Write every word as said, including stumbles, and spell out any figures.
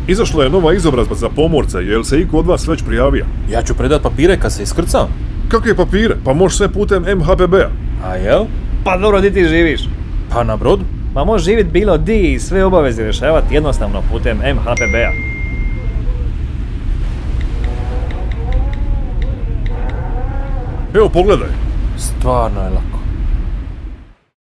Izašla je nova izobrazba za pomorce, je li se iko od vas već prijavio? Ja ću predat papire kad se iskrcam. Kakve papire? Pa možeš sve putem M H P B-a. A jel? Pa dobro, di ti živiš? Pa na brodu. Pa možeš živit bilo di i sve obaveze rješavati jednostavno putem M H P B-a. Evo, pogledaj. Stvarno je lako.